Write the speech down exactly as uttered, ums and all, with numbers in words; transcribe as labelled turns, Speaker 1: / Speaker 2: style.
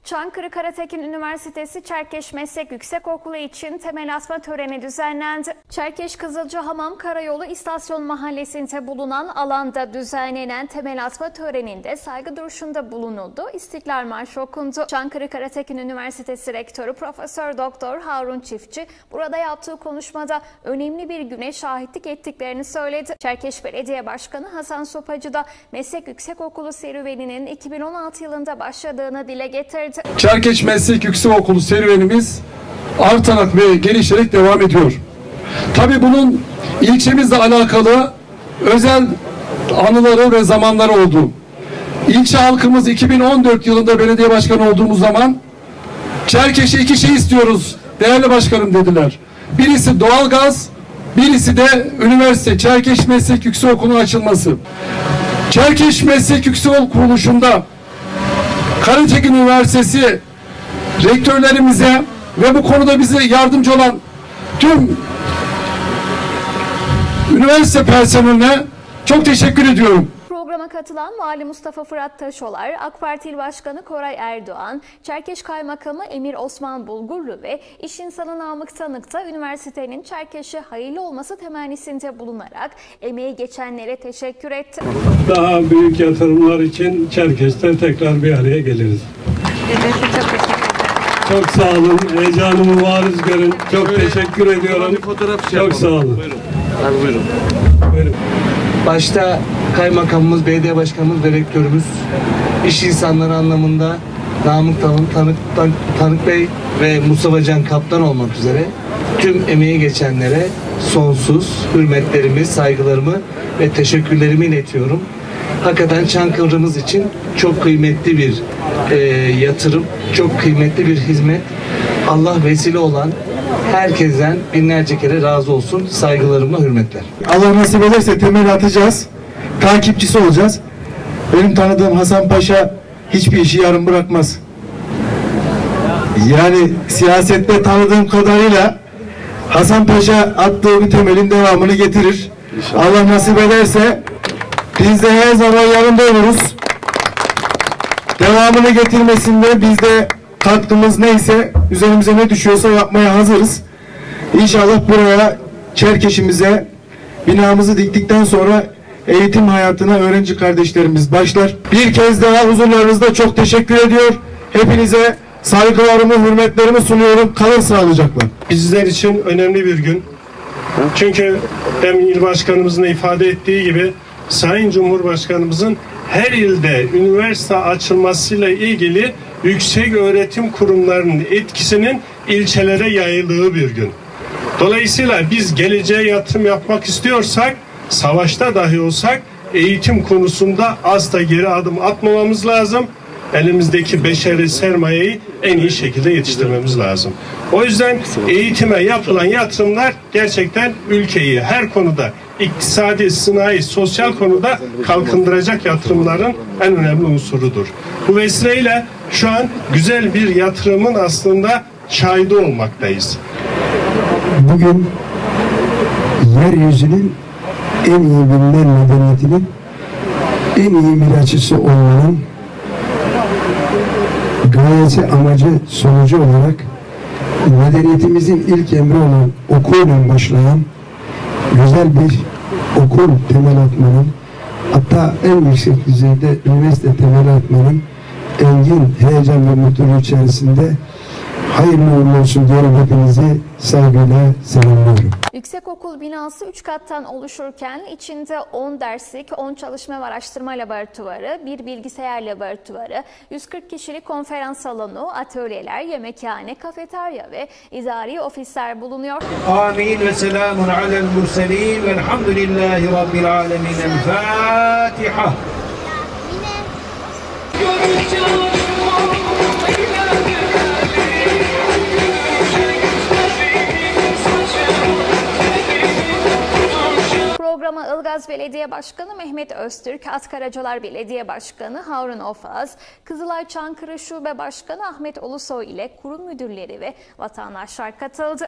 Speaker 1: Çankırı Karatekin Üniversitesi Çerkeş Meslek Yüksekokulu için temel atma töreni düzenlendi. Çerkeş Kızılcahamam Karayolu İstasyon Mahallesi'nde bulunan alanda düzenlenen temel atma töreninde saygı duruşunda bulunuldu. İstiklal Marşı okundu. Çankırı Karatekin Üniversitesi Rektörü Profesör Doktor Harun Çiftçi burada yaptığı konuşmada önemli bir güne şahitlik ettiklerini söyledi. Çerkeş Belediye Başkanı Hasan Sopacı da Meslek Yüksekokulu serüveninin iki bin on altı yılında başladığını dile getirdi.
Speaker 2: Çerkeş Meslek Yüksekokulu serüvenimiz artarak ve gelişerek devam ediyor. Tabii bunun ilçemizle alakalı özel anıları ve zamanları oldu. İlçe halkımız iki bin on dört yılında belediye başkanı olduğumuz zaman Çerkeş'e iki şey istiyoruz değerli başkanım dediler. Birisi doğalgaz, birisi de üniversite Çerkeş Meslek Yüksekokulu'nun açılması. Çerkeş Meslek Yüksekokulu kuruluşunda Karatekin Üniversitesi rektörlerimize ve bu konuda bize yardımcı olan tüm üniversite personeline çok teşekkür ediyorum.
Speaker 1: Programa katılan Vali Mustafa Fırat Taşolar, AK Parti İl Başkanı Koray Erdoğan, Çerkeş Kaymakamı Emir Osman Bulgurlu ve İş İnsanı Namık Tanık da üniversitenin Çerkeş'e hayırlı olması temennisinde bulunarak emeği geçenlere teşekkür etti.
Speaker 3: Daha büyük yatırımlar için Çerkeş'te tekrar bir araya geliriz. Çok sağ olun. Heyecanımı variz görün. Çok buyurun. Teşekkür ediyorum. Fotoğraf şey Çok sağ olun.
Speaker 4: Buyurun. Abi buyurun.
Speaker 3: Buyurun.
Speaker 4: Başta kaymakamımız, belediye başkanımız ve rektörümüz, iş insanları anlamında Namık Tanık, Tanık, Tanık, Tanık Bey ve Mustafa Can Kaptan olmak üzere tüm emeği geçenlere sonsuz hürmetlerimi, saygılarımı ve teşekkürlerimi iletiyorum. Hakikaten Çankırı'mız için çok kıymetli bir e, yatırım, çok kıymetli bir hizmet. Allah vesile olan herkesten binlerce kere razı olsun. Saygılarımla hürmetler.
Speaker 5: Allah nasip ederse temel atacağız. Takipçisi olacağız. Benim tanıdığım Hasan Paşa hiçbir işi yarım bırakmaz. Yani siyasette tanıdığım kadarıyla Hasan Paşa attığı bir temelin devamını getirir. İnşallah. Allah nasip ederse biz de her zaman yanında oluruz. Devamını getirmesinde biz de katkımız neyse, üzerimize ne düşüyorsa yapmaya hazırız. İnşallah buraya Çerkeş'imize binamızı diktikten sonra eğitim hayatına öğrenci kardeşlerimiz başlar. Bir kez daha huzurlarınızda çok teşekkür ediyor. Hepinize saygılarımı, hürmetlerimi sunuyorum. Kalın sağlıcakla.
Speaker 3: Bizler için önemli bir gün. Çünkü hem il başkanımızın ifade ettiği gibi Sayın Cumhurbaşkanımızın her ilde üniversite açılmasıyla ilgili yüksek öğretim kurumlarının etkisinin ilçelere yayıldığı bir gün. Dolayısıyla biz geleceğe yatırım yapmak istiyorsak, savaşta dahi olsak eğitim konusunda asla geri adım atmamamız lazım. Elimizdeki beşeri sermayeyi en iyi şekilde yetiştirmemiz lazım. O yüzden eğitime yapılan yatırımlar gerçekten ülkeyi her konuda, iktisadi, sanayi, sosyal konuda kalkındıracak yatırımların en önemli unsurudur. Bu vesileyle şu an güzel bir yatırımın aslında şahidi olmaktayız.
Speaker 5: Bugün yeryüzünün en iyi bilinen medeniyetinin en iyi miracısı olmanın gayesi, amacı, sonucu olarak medeniyetimizin ilk emri olan okulla başlayan güzel bir okul temel atmanın, hatta en yüksek düzeyde üniversite temel atmanın engin heyecan ve mutluluğu içerisinde hayırlı uğurlu olsun diyorum, hepinizi saygıyla selamlıyorum.
Speaker 1: Yüksekokul binası üç kattan oluşurken içinde on derslik, on çalışma ve araştırma laboratuvarı, bir bilgisayar laboratuvarı, yüz kırk kişilik konferans salonu, atölyeler, yemekhane, kafeterya ve idari ofisler bulunuyor.
Speaker 6: Amin ve selamun alel murselin velhamdülillahi rabbil alemin. El Fatiha.
Speaker 1: Programa Ilgaz Belediye Başkanı Mehmet Öztürk, Atkaracalar Belediye Başkanı Harun Ofaz, Kızılay Çankırı Şube Başkanı Ahmet Ulusoy ile kurum müdürleri ve vatandaşlar katıldı.